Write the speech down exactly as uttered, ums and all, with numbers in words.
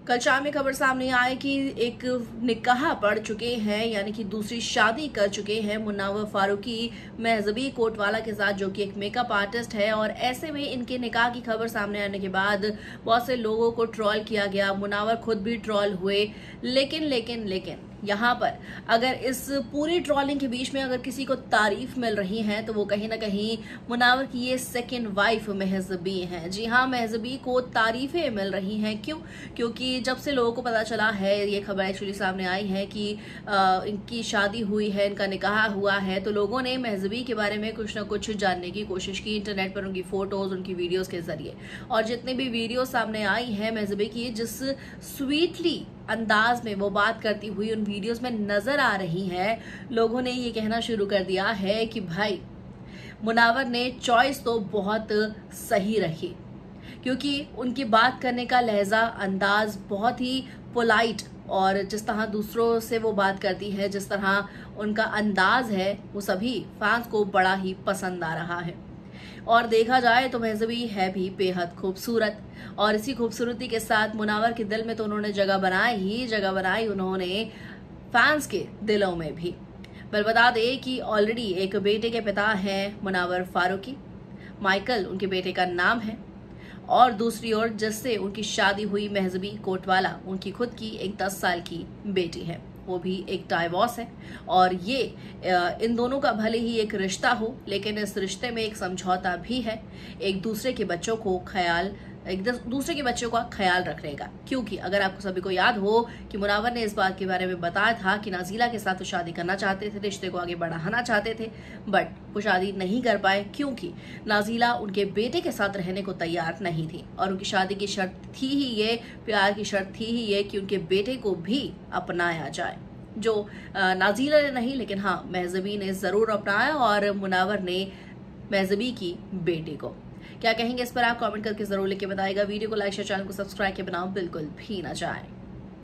कल शाम में खबर सामने आई कि एक निकाह पढ़ चुके हैं, यानी कि दूसरी शादी कर चुके हैं मुनावर फारूकी महजबी कोटवाला के साथ, जो कि एक मेकअप आर्टिस्ट है। और ऐसे में इनके निकाह की खबर सामने आने के बाद बहुत से लोगों को ट्रोल किया गया, मुनावर खुद भी ट्रोल हुए। लेकिन लेकिन लेकिन यहाँ पर अगर इस पूरी ट्रोलिंग के बीच में अगर किसी को तारीफ मिल रही है तो वो कहीं ना कहीं मुनावर की ये सेकंड वाइफ महजबी हैं। जी हाँ, महजबी को तारीफें मिल रही हैं। क्यों? क्योंकि जब से लोगों को पता चला है, ये खबर एक्चुअली सामने आई है कि आ, इनकी शादी हुई है, इनका निकाह हुआ है, तो लोगों ने महजबी के बारे में कुछ ना कुछ जानने की कोशिश की इंटरनेट पर, उनकी फोटोज, उनकी वीडियोज के जरिए। और जितने भी वीडियो सामने आई है महजबी की, जिस स्वीटली अंदाज में वो बात करती हुई उन वीडियोस में नजर आ रही है, लोगों ने ये कहना शुरू कर दिया है कि भाई मुनावर ने चॉइस तो बहुत सही रखी, क्योंकि उनकी बात करने का लहजा, अंदाज बहुत ही पोलाइट, और जिस तरह दूसरों से वो बात करती है, जिस तरह उनका अंदाज है, वो सभी फैंस को बड़ा ही पसंद आ रहा है। और देखा जाए तो महजबी है भी बेहद खूबसूरत, और इसी खूबसूरती के साथ मुनावर के दिल में तो उन्होंने जगह बनाई ही जगह बनाई उन्होंने फैंस के दिलों में भी। पर बता दें कि ऑलरेडी एक बेटे के पिता हैं मुनावर फारूकी, माइकल उनके बेटे का नाम है। और दूसरी ओर जिससे उनकी शादी हुई महजबी कोटवाला, उनकी खुद की एक दस साल की बेटी है, वो भी एक डाइवोर्स है। और ये इन दोनों का भले ही एक रिश्ता हो, लेकिन इस रिश्ते में एक समझौता भी है, एक दूसरे के बच्चों को ख्याल एक दूसरे के बच्चों का ख्याल रखने का। क्योंकि अगर आपको सभी को याद हो कि मुनावर ने इस बात के बारे में बताया था कि नाजीला के साथ वो शादी करना चाहते थे, रिश्ते को आगे बढ़ाना चाहते थे, बट वो शादी नहीं कर पाए क्योंकि नाजीला उनके बेटे के साथ रहने को तैयार नहीं थी। और उनकी शादी की शर्त थी ही ये, प्यार की शर्त थी ही ये कि उनके बेटे को भी अपनाया जाए, जो नाजीला ने नहीं, लेकिन हाँ महजबी ने जरूर अपनाया, और मुनावर ने महजबी की बेटी को। क्या कहेंगे इस पर आप कमेंट करके जरूर लिख के बताइएगा। वीडियो को लाइक शेयर, चैनल को सब्सक्राइब के बनाओ बिल्कुल भी ना जाए।